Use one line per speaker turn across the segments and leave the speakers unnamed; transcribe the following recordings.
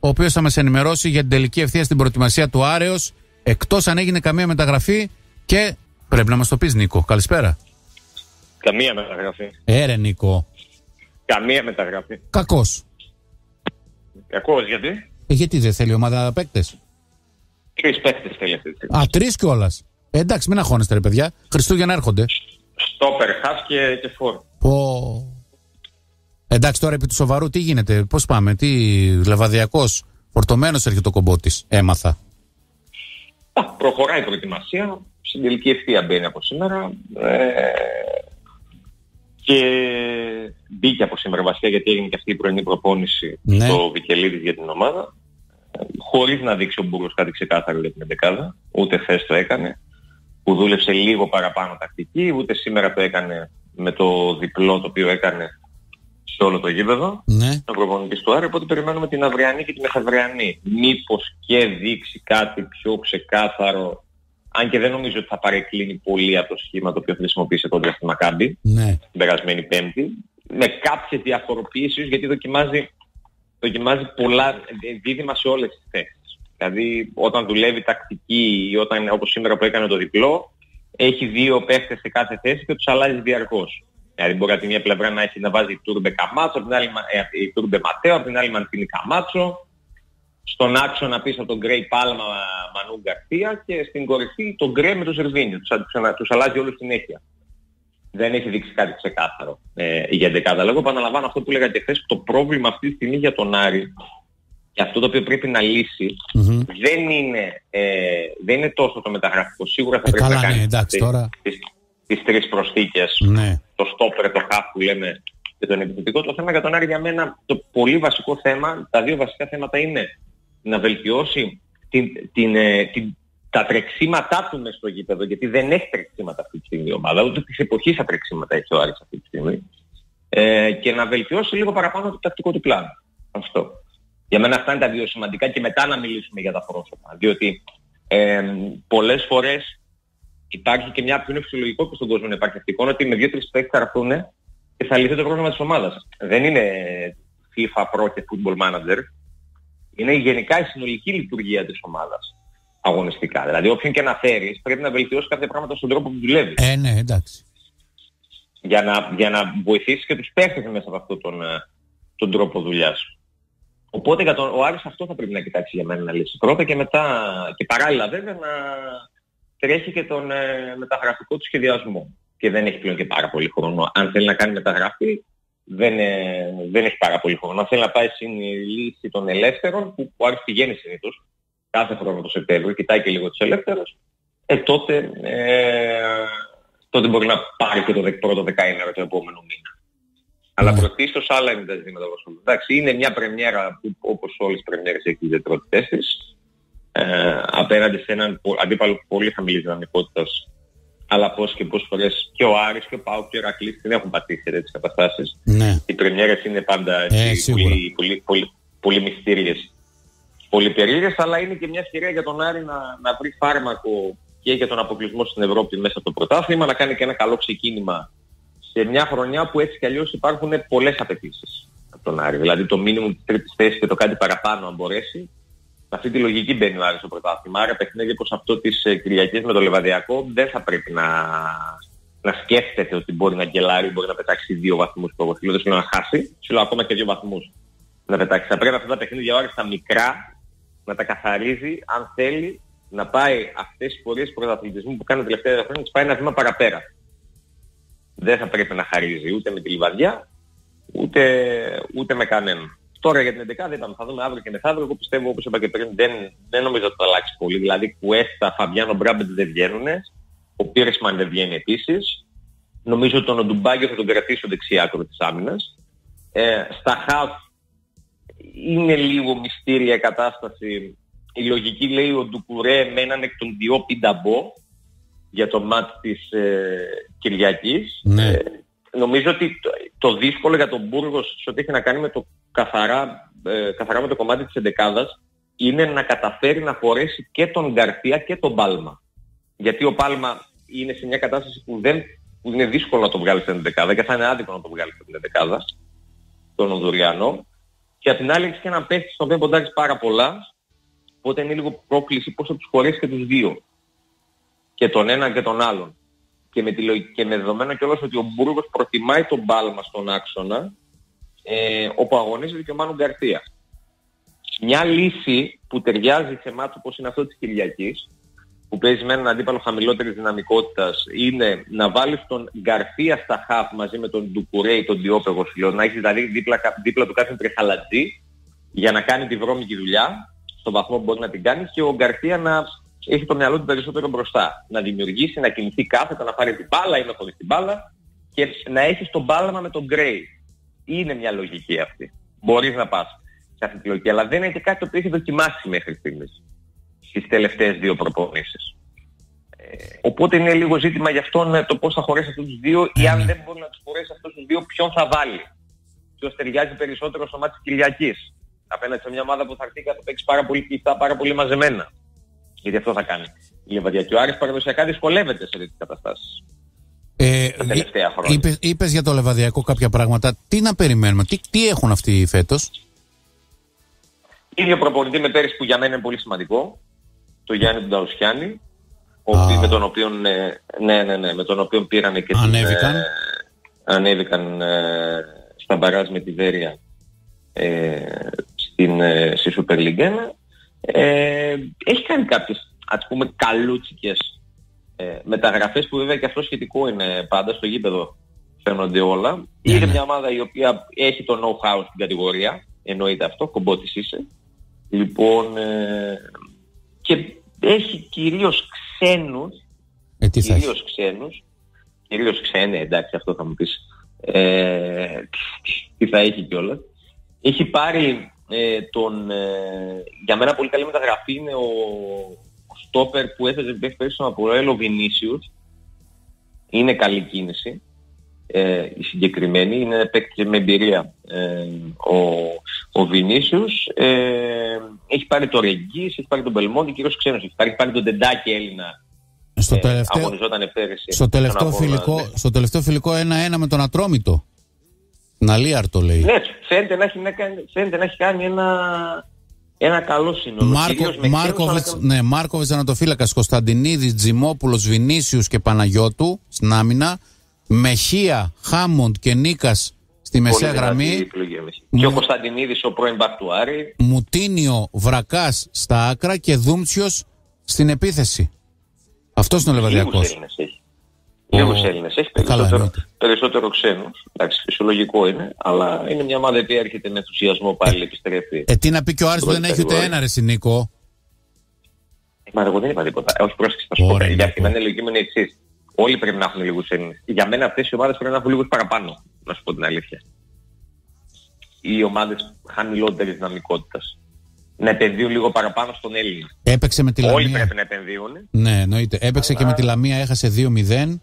ο οποίος θα μας ενημερώσει για την τελική ευθεία στην προετοιμασία του Άρεος, εκτός αν έγινε καμία μεταγραφή. Και πρέπει να μας το πεις, Νίκο. Καλησπέρα.
Καμία μεταγραφή.
Ρε Νίκο.
Καμία μεταγραφή.
Κακός.
Κακός γιατί?
Γιατί δεν θέλει η ομάδα παίκτες?
3 παίκτες θέλει αυτή τη στιγμή.
3 κιόλας. Εντάξει, μην αγχώνεστε ρε παιδιά. Χριστούγεννα έρχονται.
Στόπερ, χαφ και φόρ.
Εντάξει, τώρα επί του σοβαρού τι γίνεται, πώς πάμε, Λεβαδιακός, φορτωμένος έρχεται το κομπότης, έμαθα.
Προχωράει η προετοιμασία, στην τελική ευθεία μπαίνει από σήμερα και μπήκε από σήμερα βασικά γιατί έγινε και αυτή η πρωινή προπόνηση στο Βικελίδης για την ομάδα, χωρίς να δείξει ο Μπούργος κάτι ξεκάθαρο για την εντεκάδα, ούτε χθες το έκανε, που δούλεψε λίγο παραπάνω τακτική, ούτε σήμερα το έκανε με το διπλό το οποίο έκανε σε όλο το γήπεδο, ο προπονητής του Άρη, οπότε περιμένουμε την αυριανή και την μεθαυριανή. Μήπως και δείξει κάτι πιο ξεκάθαρο, αν και δεν νομίζω ότι θα παρεκκλίνει πολύ από το σχήμα το οποίο χρησιμοποίησε τότε στη Μακάμπι, την περασμένη Πέμπτη, με κάποιες διαφοροποιήσεις, γιατί δοκιμάζει πολλά δίδυμα σε όλες τις θέσεις. Δηλαδή όταν δουλεύει τακτική ή όταν, όπως σήμερα που έκανε το διπλό, έχει 2 παίχτες σε κάθε θέση και τους αλλάζει διαρκώς. Δηλαδή μπορεί από τη μία πλευρά να βάζει Τούρμπε Καμάτσο, από την άλλη Τούρμπε Ματέο, από την άλλη Μαντίνη Καμάτσο. Στον άξονα πίσω από τον Γκρέι Πάλμα Μανού Γκαρσία και στην κορυφή τον Γκρέ με τον Ζερβίνιο. Τους αλλάζει όλους συνέχεια. Δεν έχει δείξει κάτι ξεκάθαρο για εντεκάδα. Εγώ επαναλαμβάνω αυτό που έλεγα και χθες, το πρόβλημα αυτή τη στιγμή για τον Άρη και αυτό το οποίο πρέπει να λύσει δεν είναι τόσο το μεταγραφικό. Σίγουρα θα πρέπει να κάνει τις 3 προσθήκες, το στόπερ, το χαφ που λέμε και τον επιθετικό. Το θέμα για τον Άρη για μένα, το πολύ βασικό θέμα, τα 2 βασικά θέματα είναι να βελτιώσει τα τρεξίματά του μες στο γήπεδο, γιατί δεν έχει τρεξίματα αυτή τη στιγμή η ομάδα, ούτε της εποχής τα τρεξίματα έχει ο Άρης αυτή τη στιγμή, και να βελτιώσει λίγο παραπάνω το τακτικό του πλάνο. Αυτό. Για μένα αυτά είναι τα 2 σημαντικά και μετά να μιλήσουμε για τα πρόσωπα, διότι πολλές φορές υπάρχει και μια πιο φυσιολογικό που στον κόσμο να υπάρχει αυτή η εικόνα ότι με 2-3 παίκτες θα έρθουν και θα λυθεί το πρόβλημα της ομάδας. Δεν είναι FIFA Pro και Football Manager. Είναι γενικά η συνολική λειτουργία της ομάδας αγωνιστικά. Δηλαδή όποιον και να φέρεις πρέπει να βελτιώσει κάποια πράγματα στον τρόπο που δουλεύει.
Ναι, εντάξει.
Για να βοηθήσεις και τους παίκτες μέσα από αυτόν τον τρόπο δουλειάς. Οπότε ο Άρης αυτό θα πρέπει να κοιτάξει για μένα να λύσει πρώτα και μετά και παράλληλα βέβαια να τρέχει και τον μεταγραφικό του σχεδιασμό. Και δεν έχει πλέον και πάρα πολύ χρόνο. Αν θέλει να κάνει μεταγραφή, δεν έχει πάρα πολύ χρόνο. Αν θέλει να πάει στην λύση των ελεύθερων, που ο Άρης πηγαίνει συνήθως, κάθε χρόνο το Σεπτέμβριο, κοιτάει και λίγο τους ελεύθερους, τότε μπορεί να πάρει και το πρώτο δεκαήμερο το επόμενο μήνα. Αλλά πρωτίστως άλλα είναι τα ζητήματα. Εντάξει, είναι μια πρεμιέρα που όπως όλες τις πρεμιέρες έχει ιδιαιτερότητές της. Απέναντι σε έναν αντίπαλο πολύ χαμηλής δυναμικότητας, αλλά πώς και πόσες φορές και ο Άρης και ο ΠΑΟΚ και ο Ηρακλής δεν έχουν πατήσει σε τέτοιες καταστάσεις. Οι πρεμιέρες είναι πάντα πολύ μυστήριες, πολύ περίεργες, αλλά είναι και μια ευκαιρία για τον Άρη να βρει φάρμακο και για τον αποκλεισμό στην Ευρώπη μέσα από το πρωτάθλημα, να κάνει και ένα καλό ξεκίνημα σε μια χρονιά που έτσι κι αλλιώς υπάρχουν πολλές απαιτήσεις από τον Άρη. Δηλαδή το μίνιμουμ της τρίτης θέσης και το κάτι παραπάνω αν μπορέσει. Με αυτή τη λογική μπαίνει ο Άρης στο πρωτάθλημα. Άρα παιχνίδι όπως αυτό της Κυριακής με το Λεβαδιακό δεν θα πρέπει να σκέφτεται ότι μπορεί να γκελάρει, μπορεί να πετάξει 2 βαθμούς που εγώ θέλω, δεν σου λέω να χάσει, σου λέω ακόμα και 2 βαθμούς να πετάξει. Θα πρέπει αυτά τα παιχνίδια ο Άρης στα μικρά να τα καθαρίζει, αν θέλει να πάει αυτές τις πορείες πρωταθλητισμού που κάνει τα τελευταία χρόνια, να τις πάει ένα βήμα παραπέρα. Δεν θα πρέπει να χαρίζει ούτε με τη Λιβαδιά, ούτε με κανέναν. Τώρα για την 11η είπαμε, θα δούμε αύριο και μεθαύριο. Εγώ πιστεύω, όπως είπα και πριν, δεν νομίζω ότι θα αλλάξει πολύ. Δηλαδή Κουέστα, Φαμπιάνο, Μπράμπετ δεν βγαίνουν. Ο Πίρεσμαν δεν βγαίνει επίσης. Νομίζω ότι τον Οντουμπάγκιο θα τον κρατήσει ο δεξιάκρο της άμυνας. Στα χαφ είναι λίγο μυστήρια κατάσταση. Η λογική λέει ο Ντουκουρέ με έναν εκ των 2 Πινταμπό για το μάτς της Κυριακής. Νομίζω ότι το δύσκολο για τον Μπούργος σε ό,τι έχει να κάνει με το καθαρά με το κομμάτι της εντεκάδας είναι να καταφέρει να χωρέσει και τον Γκαρσία και τον Πάλμα. Γιατί ο Πάλμα είναι σε μια κατάσταση που είναι δύσκολο να το βγάλει στην εντεκάδα και θα είναι άδικο να το βγάλει στην εντεκάδα, τον Ονδουριανό. Και απ' την άλλη έχεις και έναν παίχτη στον οποίο ποντάρεις πάρα πολλά, οπότε είναι λίγο πρόκληση πώς θα τους χωρέσεις και τους δύο. Και τον έναν και τον άλλον. Και με δεδομένο κιόλας ότι ο Μπούργος προτιμάει τον Μπάλμα στον άξονα, όπου αγωνίζεται και ο Μάνου Γκαρσία. Μια λύση που ταιριάζει σε μάτσο όπως είναι αυτό της Κυριακής, που παίζει με έναν αντίπαλο χαμηλότερης δυναμικότητας, είναι να βάλεις τον Γκαρσία στα χαφ μαζί με τον Ντουκουρέι, τον Διόπεγο Σιλό, να έχεις δηλαδή δίπλα του κάποιον τριχαλατζή για να κάνει τη βρώμικη δουλειά, στον βαθμό που μπορεί να την κάνει, και ο Γκαρσία να έχει το μυαλό του περισσότερο μπροστά. Να δημιουργήσει, να κινηθεί κάθετα, να πάρει την μπάλα ή να χωρίς την μπάλα και να έχεις τον μπάλαμα με τον Γκρέι. Είναι μια λογική αυτή. Μπορείς να πας σε αυτή τη λογική, αλλά δεν είναι και κάτι το οποίο έχει δοκιμάσει μέχρι στιγμής στις τελευταίες δύο προπονήσεις. Οπότε είναι λίγο ζήτημα γι' αυτό το πώς θα χωρέσει αυτούς τους δύο, ή αν δεν μπορεί να τους χωρέσει αυτούς τους δύο, ποιον θα βάλει. Ποιος ταιριάζει περισσότερο στο μάτι της Κυριακής. Απέναντι σε μια ομάδα που θα έρθει και θα παίξει πάρα πολύ κλειστά, πάρα πολύ μαζεμένα. Γιατί αυτό θα κάνει. Η Λεβαδιακή, ο Άρης παραδοσιακά δυσκολεύεται σε τέτοιες καταστάσεις. Τα τελευταία χρόνια.
Είπες για το Λεβαδιακό κάποια πράγματα. Τι να περιμένουμε, τι έχουν αυτοί φέτος?
Ίδιο προπονητή με πέρυσι που για μένα είναι πολύ σημαντικό. Το Γιάννη του Νταουσιάννη. Με τον οποίο πήρανε και ανέβηκαν στα μπαράζ με τη Βέρεια στη Super League 1. Έχει κάνει κάποιες, ας πούμε, καλούτσικες μεταγραφές που βέβαια και αυτό σχετικό είναι πάντα στο γήπεδο, φαίνονται όλα. Είναι μια ομάδα η οποία έχει το know-how στην κατηγορία, εννοείται αυτό, κομπότης είσαι. Λοιπόν, και έχει κυρίως ξένους, κυρίως ξένοι, εντάξει, αυτό θα μου πεις, τι θα έχει κιόλας. Έχει πάρει για μένα πολύ καλή μεταγραφή είναι ο στόπερ που έθεσε πέρυσι στον Αποέλ, ο Βινίσιους. Είναι καλή κίνηση η συγκεκριμένη, είναι παίκτη με εμπειρία ο Βινίσιους. Έχει πάρει το Ρεγγίς, έχει πάρει τον Μπελμόντι, κυρίως ξένος. Έχει πάρει τον Τεντάκη Έλληνα. Αγωνιζόταν πέρυσι.
Στο τελευταίο φιλικό 1-1 με τον Ατρόμητο. Ναλίαρ το λέει.
Ναι, φαίνεται να έχει κάνει ένα καλό σύνολο.
Μάρκοβιτς ανατοφύλακας, Κωνσταντινίδης, Τζιμόπουλος, Βινίσιους και Παναγιώτου στην άμυνα. Μεχία, Χάμοντ και Νίκας στη μεσαία γραμμή.
Και ο Κωνσταντινίδης, ο πρώην μπακ του Άρη.
Μουτίνιο, Βρακάς στα άκρα και Δούμτσιος στην επίθεση. Αυτός είναι ο Λεβαδιακός.
Λίγους Έλληνες έχει, περισσότερο ξένους. Εντάξει, φυσιολογικό είναι, αλλά είναι μια ομάδα που έρχεται με ενθουσιασμό πάλι, επιστρέφει.
Τι να πει και ο Άρης που δεν έχει ούτε ένα, ρε Νίκο.
Μα εγώ δεν είπα τίποτα. Όχι, πρόσεξε, θα σου πω. Για αυτήν είναι λογική μου είναι εξής. Όλοι πρέπει να έχουν λίγους Έλληνες. Για μένα αυτές οι ομάδες πρέπει να έχουν λίγους παραπάνω, να σου πω την αλήθεια. Οι ομάδες χαμηλότερης δυναμικότητας. Να επενδύουν λίγο παραπάνω στον Έλληνα.
Έπαιξε με τη Λαμία.
Όλοι πρέπει να επενδύουν.
Ναι, εννοείται. Έπαιξε και με τη Λαμία, έχασε 2-0.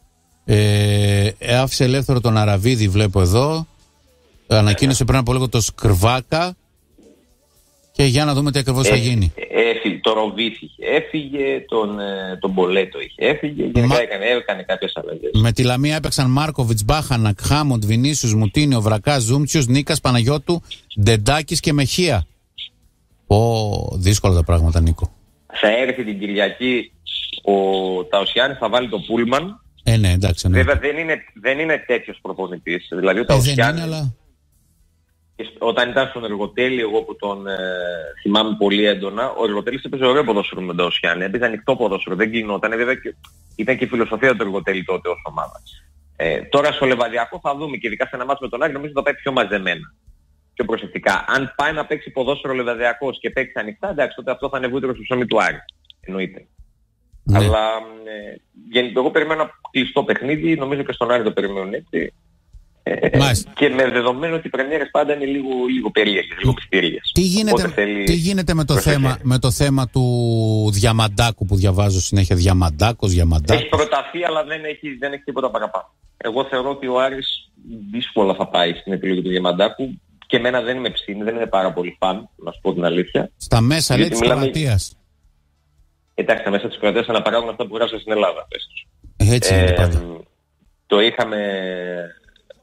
Άφησε ελεύθερο τον Αραβίδη, βλέπω εδώ. Ανακοίνωσε πριν από λίγο το Σκρβάκα. Και για να δούμε τι ακριβώς θα γίνει.
Έφυγε, το Ροβίθ έφυγε, τον Μπολέτο έφυγε. Γενικά έκανε κάποιες αλλαγές.
Με τη Λαμία έπαιξαν Μάρκοβιτς, Μπάχανακ, Χάμοντ, Βινίσιους, Μουτίνιο, Βρακάς, Ζούμτσιος, Νίκας, Παναγιώτου, Ντεντάκης και Μεχία. Δύσκολα τα πράγματα, Νίκο.
Θα έρθει την Κυριακή ο Ταουσιάνης, θα βάλει το Πούλμαν.
Ναι, εντάξει. Ναι.
Βέβαια δεν είναι τέτοιος προπονητής. Δηλαδή ο Ταουσιάνης,
αλλά...
όταν ήταν στον Εργοτέλη, εγώ που τον θυμάμαι πολύ έντονα, ο Εργοτέλης έπαιζε ωραίο ποδόσφαιρο με τον Ταουσιάνη. Έπαιζε ανοιχτό ποδόσφαιρο, δεν κλεινόταν. Βέβαια ήταν και η φιλοσοφία του Εργοτέλη τότε ως ομάδα. Τώρα στο Λεβαδιακό θα δούμε, και ειδικά σε ένα μάτσο με τον Άρη, νομίζω θα πάει πιο μαζεμένα. Πιο προσεκτικά. Αν πάει να παίξει ποδόσφαιρο Λεβαδιακός και παίξει ανοιχτά, εντάξει, τότε αυτό θα είναι βούτυρο στο ψωμί του Άρη. Εννοείται. Ναι. Αλλά εγώ περιμένω ένα κλειστό παιχνίδι, νομίζω και στον Άρη το περιμένουν έτσι. Και με δεδομένο ότι οι πρεμιέρες πάντα είναι λίγο περίεργες, λίγο πιστήριες.
Τι γίνεται με το θέμα του Διαμαντάκου που διαβάζω συνέχεια? Διαμαντάκος.
Έχει προταθεί, αλλά δεν έχει τίποτα παραπάνω. Εγώ θεωρώ ότι ο Άρης δύσκολα θα πάει στην επιλογή του Διαμαντάκου. Και εμένα δεν είμαι ψήνη, δεν είμαι πάρα πολύ φαν, να σου πω την αλήθεια.
Στα μέσα λέει της Κροατίας.
Εντάξει, τα μέσα της Κροατίας αναπαράγουν αυτά που γράψαν στην Ελλάδα.
Έτσι είναι πάντα.
Το είχαμε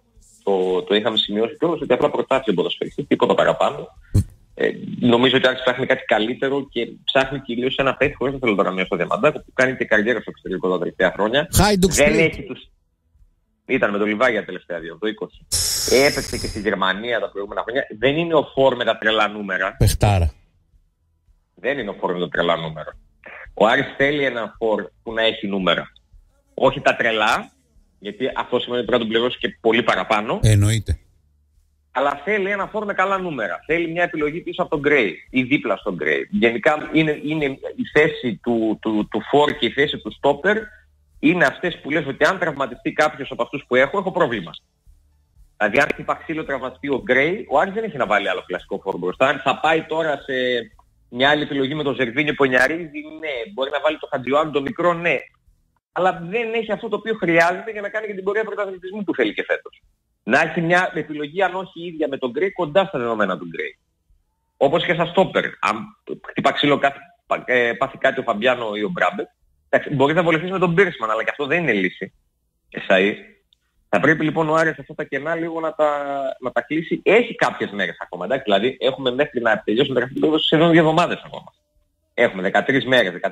το είχαμε σημειώσει κιόλας, ότι απλά προτάσει ο ποδοσφαιριστής, τίποτα παραπάνω. Νομίζω ότι άρχισε ψάχνει κάτι καλύτερο και ψάχνει κυρίως ένα παίκτη, χωρίς να θέλω τώρα να στο Διαμαντάκο, που κάνει και καριέρα στο εξωτερικό τα τελευταία χρόνια. Δεν έχει τους... Ήταν με το Λιβάγια τα τελευταία 2, το 20. Έπαιξε και στη Γερμανία τα προηγούμενα χρόνια. Δεν είναι ο φόρ με τα τρελά νούμερα.
Πεχτάρα.
Δεν είναι ο φόρ με τα τρελά νούμερα. Ο Άρης θέλει ένα φόρ που να έχει νούμερα. Όχι τα τρελά, γιατί αυτό σημαίνει ότι πρέπει να τον πληρώσει και πολύ παραπάνω.
Εννοείται.
Αλλά θέλει ένα φόρ με καλά νούμερα. Θέλει μια επιλογή πίσω από τον Gray ή δίπλα στον Gray. Γενικά είναι η θέση του φόρ και η θέση του stopper είναι αυτές που λες ότι αν τραυματιστεί κάποιος από αυτούς που έχω πρόβλημα. Δηλαδή αν χτυπά ξύλο τραυματιστεί ο Gray, ο Άρης δεν έχει να βάλει άλλο κλασικό φόρ μπροστά. Αν θα πάει τώρα σε μια άλλη επιλογή με τον Ζερβίνιο που νιαρίζει, ναι. Μπορεί να βάλει το Χατζιωάννου το μικρό, ναι. Αλλά δεν έχει αυτό το οποίο χρειάζεται για να κάνει και την πορεία πρωταθλητισμού που θέλει και φέτος. Να έχει μια επιλογή, αν όχι ίδια με τον Gray, κοντά στα δεδομένα του Gray. Όπως και στα στόπερ. Αν χτυπά ξύλο πάθει κάτι ο Φαμπιάνο ή ο Μπράμπετ, μπορεί να βοηθήσει με τον Μπίρσμαν, αλλά και αυτό δεν είναι λύση. Εσαΐ. Θα πρέπει λοιπόν ο Άρης αυτά τα κενά λίγο να τα κλείσει. Έχει κάποιες μέρες ακόμα, εντάξει, δηλαδή έχουμε μέχρι να τελειώσουν τα καθήκοντα σχεδόν 2 εβδομάδες ακόμα. Έχουμε 13 μέρες, 13-14.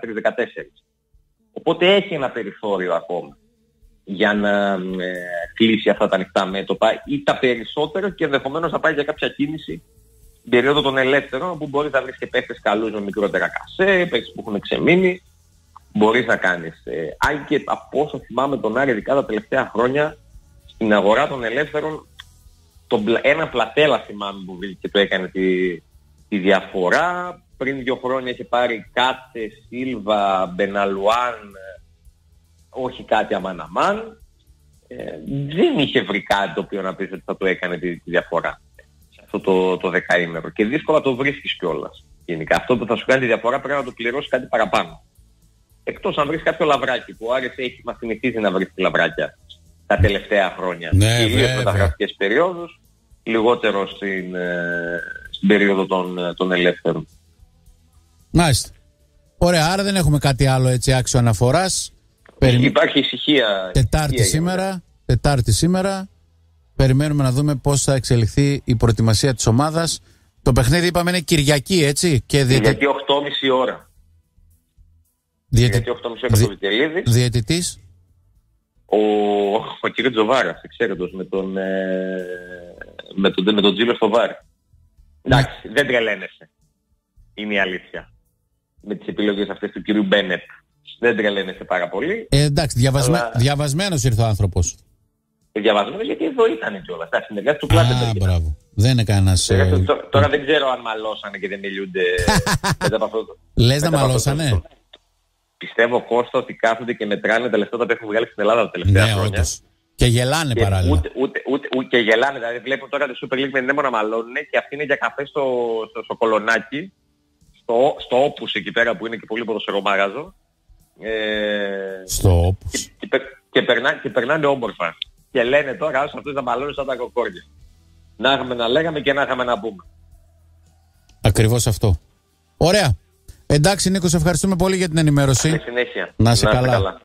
Οπότε έχει ένα περιθώριο ακόμα για να κλείσει αυτά τα ανοιχτά μέτωπα ή τα περισσότερα και ενδεχομένως να πάει για κάποια κίνηση στην περίοδο των ελεύθερων, που μπορείς να βρεις και παίκτες καλούς με μικρότερα κασέ, παίκτες που έχουν ξεμείνει. Μπορείς να κάνεις. Αν και από όσο θυμάμαι τον Άρη, ειδικά τα τελευταία χρόνια, στην αγορά των ελεύθερων, ένα Πλατέλα θυμάμαι που βγήκε και το έκανε τη διαφορά. Πριν 2 χρόνια είχε πάρει Κάτσε, Σίλβα, Μπεναλουάν, όχι κάτι αμάν. Δεν είχε βρει κάτι το οποίο να πεις ότι θα το έκανε τη διαφορά σε αυτό το δεκαήμερο. Και δύσκολα το βρίσκεις κιόλας. Γενικά αυτό που θα σου κάνει τη διαφορά πρέπει να το πληρώσεις κάτι παραπάνω. Εκτός αν βρεις κάποιο λαβράκι που ο Άρης μας συνηθίζει να βρει λαβράκια τα τελευταία χρόνια.
Ναι,
κυρίως μεταγραφικές περιόδους, λιγότερο στην περίοδο των ελεύθερων.
Μάλιστα. Ωραία, άρα δεν έχουμε κάτι άλλο έτσι άξιο αναφοράς.
Υπάρχει ησυχία.
Τετάρτη σήμερα. Περιμένουμε να δούμε πώς θα εξελιχθεί η προετοιμασία της ομάδας. Το παιχνίδι είπαμε είναι Κυριακή, έτσι.
Κυριακή 8.30 ώρα. Κυριακή 8.30 ώρα το Βικελίδης.
Διαιτητής.
Ο κ. Τζοβάρας, εξαίρετος, με τον Τζίλο στο βάρ. Εντάξει, δεν τρελαίνεσαι. Είναι η αλήθεια. Με τις επιλογές αυτές του κυρίου Μπένετ. Δεν τρελαίνεσαι πάρα πολύ.
Εντάξει, διαβασμένος ήρθε ο άνθρωπος.
Διαβασμένος γιατί εδώ ήταν κιόλας. Τα συνεργάσεις του Κλάπεντα.
Μπράβο. Δεν είναι κανένας...
Τώρα δεν ξέρω αν μαλώσανε και δεν μιλούνται μετά από αυτό.
Λες να μαλώσανε.
Πιστεύω, Κώστα, ότι κάθονται και μετράνε τα λεφτά που έχουν βγάλει στην Ελλάδα τα τελευταία χρόνια.
Όντως. Και γελάνε παράλληλα.
Και γελάνε. Δηλαδή βλέπουν τώρα τη Super League με την να μαλώνουν και αυτοί είναι για καφέ στο κολονάκι, στο Όπους εκεί πέρα που είναι και πολύ ποδοσφαιρομάγαζο.
Στο Όπους.
Και περνάνε όμορφα. Και λένε τώρα άσου αυτούς να μαλώνουν σαν τα κοκόρια. Να είχαμε να λέγαμε και να είχαμε να πούμε.
Ακριβώς αυτό. Ωραία. Εντάξει, Νίκο, σε ευχαριστούμε πολύ για την ενημέρωση.
Καλή συνέχεια.
Να είσαι καλά.